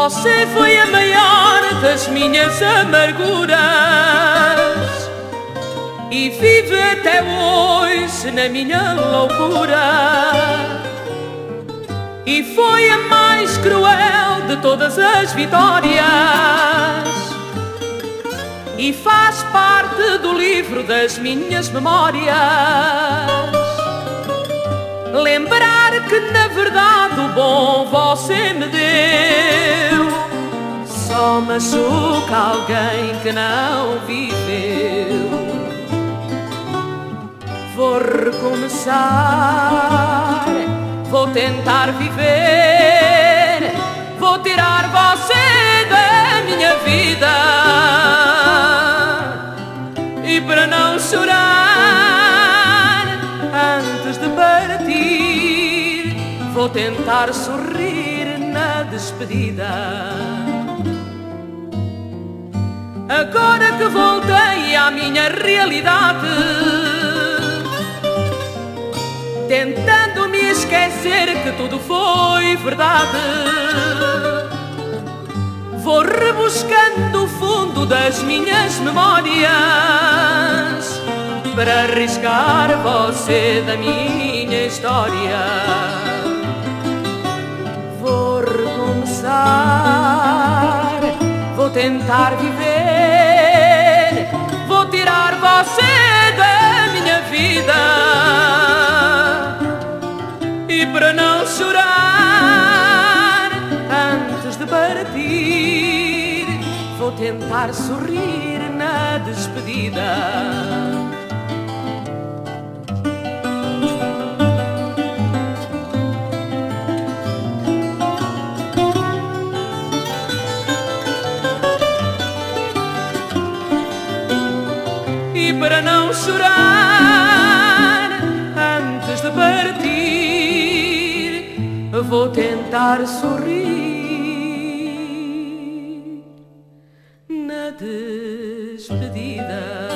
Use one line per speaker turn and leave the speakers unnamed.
Você foi a maior das minhas amarguras e vive até hoje na minha loucura. E foi a mais cruel de todas as vitórias e faz parte do livro das minhas memórias. Lembrar que na verdade o bom você me deu só machuca alguém que não viveu. Vou recomeçar, vou tentar viver, vou tirar você da minha vida. E para não chorar antes de partir, vou tentar sorrir na despedida. Agora que voltei à minha realidade, tentando me esquecer que tudo foi verdade, vou rebuscando o fundo das minhas memórias para arriscar você da minha história. Vou recomeçar, vou tentar viver, vou tirar você da minha vida. E para não chorar antes de partir, vou tentar sorrir na despedida. E para não chorar antes de partir, vou tentar sorrir na despedida.